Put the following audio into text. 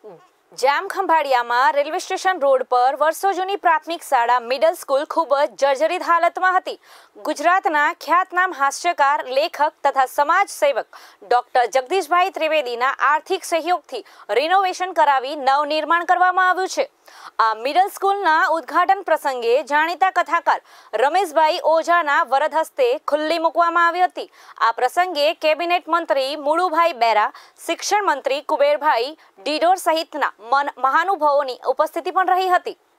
જામખંભાળિયામાં railway station road પર વર્ષો જૂની પ્રાથમિક શાળા મિડલ સ્કૂલ ખૂબ જ જર્જરિત હાલતમાં હતી। ગુજરાતના ખ્યાતનામ હાસ્યકાર, લેખક તથા સમાજ સેવક ડોક્ટર જગદીશભાઈ ત્રિવેદીના આર્થિક સહયોગથી રિનોવેશન કરાવી નવનિર્માણ કરવામાં આવ્યું છે। આ મિડલ સ્કૂલના ઉદ્ઘાટન પ્રસંગે જાણીતા કથાકાર રમેશભાઈ ઓઝાના વરદ હસ્તે ખુલ્લી મૂકવામાં આવી હતી। આ પ્રસંગે કેબિનેટ મંત્રી મુળુભાઈ બેરા, શિક્ષણ મંત્રી કુબેરભાઈ ડીડોર સહિતના મહાનુભાવોની ઉપસ્થિતિ પણ રહી હતી।